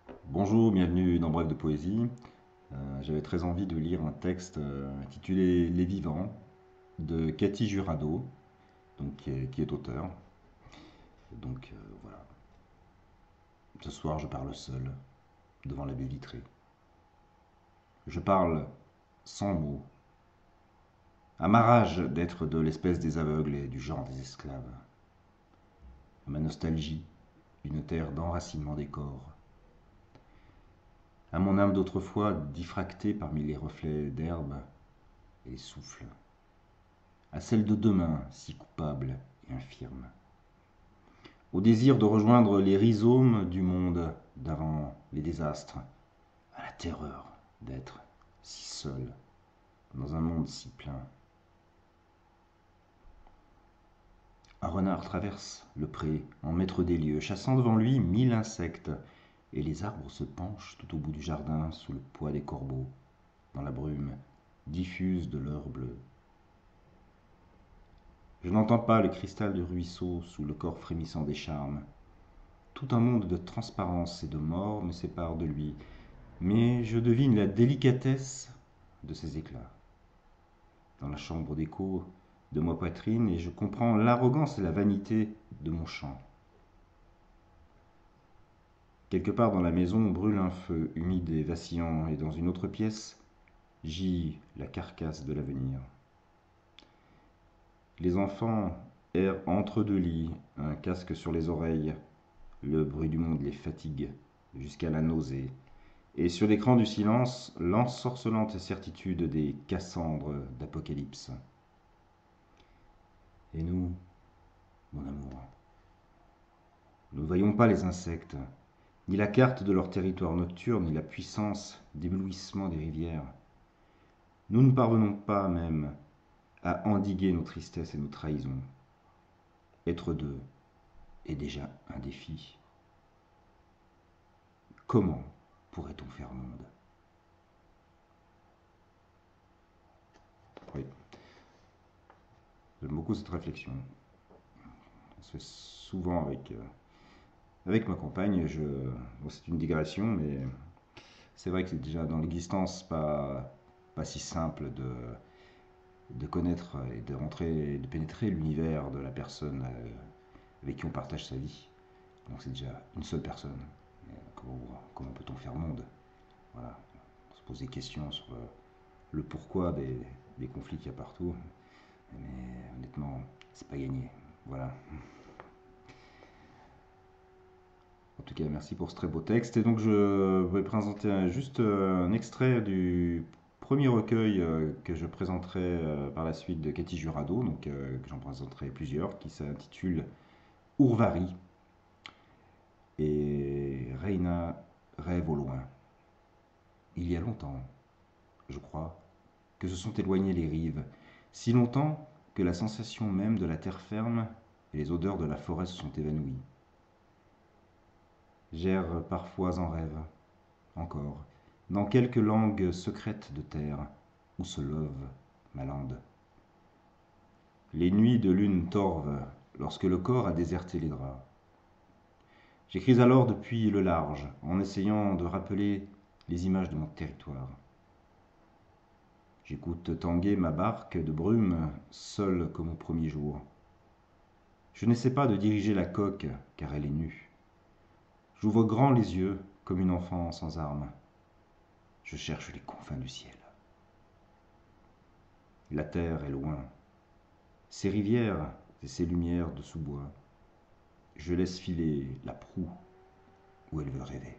Bonjour, bienvenue dans Bref de Poésie. J'avais très envie de lire un texte intitulé Les Vivants de Cathy Jurado, donc, qui est auteur. Donc voilà, ce soir je parle seul, devant la baie vitrée. Je parle sans mots, à ma rage d'être de l'espèce des aveugles et du genre des esclaves, à ma nostalgie d'une terre d'enracinement des corps, à mon âme d'autrefois diffractée parmi les reflets d'herbe et les souffles, à celle de demain si coupable et infirme, au désir de rejoindre les rhizomes du monde d'avant les désastres, à la terreur d'être si seul dans un monde si plein. Un renard traverse le pré en maître des lieux, chassant devant lui 1000 insectes, et les arbres se penchent tout au bout du jardin sous le poids des corbeaux, dans la brume diffuse de l'heure bleue. Je n'entends pas le cristal du ruisseau sous le corps frémissant des charmes. Tout un monde de transparence et de mort me sépare de lui, mais je devine la délicatesse de ses éclats. Dans la chambre d'écho de ma poitrine, et je comprends l'arrogance et la vanité de mon chant. Quelque part dans la maison brûle un feu humide et vacillant, et dans une autre pièce gît la carcasse de l'avenir. Les enfants errent entre deux lits, un casque sur les oreilles. Le bruit du monde les fatigue jusqu'à la nausée. Et sur l'écran du silence, l'ensorcelante certitude des Cassandres d'Apocalypse. Et nous, mon amour, nous ne voyons pas les insectes, ni la carte de leur territoire nocturne, ni la puissance d'éblouissement des rivières. Nous ne parvenons pas même à endiguer nos tristesses et nos trahisons. Être deux est déjà un défi. Comment pourrait-on faire monde? Oui, j'aime beaucoup cette réflexion. On se fait souvent avec ma compagne. Bon, c'est une digression, mais c'est vrai que c'est déjà dans l'existence pas si simple de connaître et de rentrer, de pénétrer l'univers de la personne avec qui on partage sa vie. Donc c'est déjà une seule personne. Comment peut-on faire monde? Voilà. On se pose des questions sur le pourquoi des conflits qu'il y a partout. Mais honnêtement, c'est pas gagné. Voilà. En tout cas, merci pour ce très beau texte. Et donc, je vais présenter juste un extrait du premier recueil que je présenterai par la suite de Cathy Jurado, donc que j'en présenterai plusieurs, qui s'intitule Ourvari. Et Reina rêve au loin. Il y a longtemps, je crois, que se sont éloignées les rives, si longtemps que la sensation même de la terre ferme et les odeurs de la forêt se sont évanouies. J'erre parfois en rêve, encore, dans quelque langue secrète de terre, où se love ma lande. Les nuits de lune torvent, lorsque le corps a déserté les draps. J'écris alors depuis le large, en essayant de rappeler les images de mon territoire. J'écoute tanguer ma barque de brume, seule comme au premier jour. Je n'essaie pas de diriger la coque, car elle est nue. J'ouvre grand les yeux, comme une enfant sans armes. Je cherche les confins du ciel. La terre est loin. Ses rivières et ses lumières de sous-bois. Je laisse filer la proue où elle veut rêver.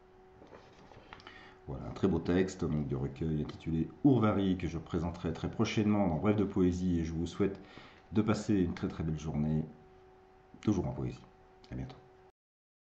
Voilà, un très beau texte donc, de recueil intitulé Ourvari que je présenterai très prochainement dans Bref de Poésie et je vous souhaite de passer une très très belle journée, toujours en poésie. À bientôt.